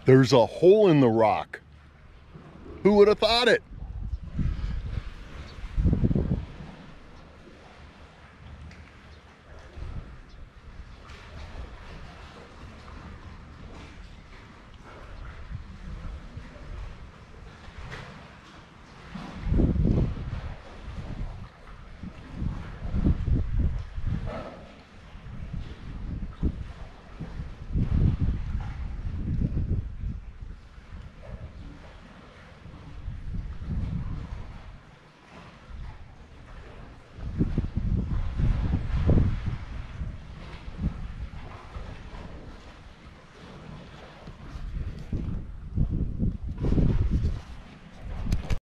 There's a hole in the rock. Who would have thought it?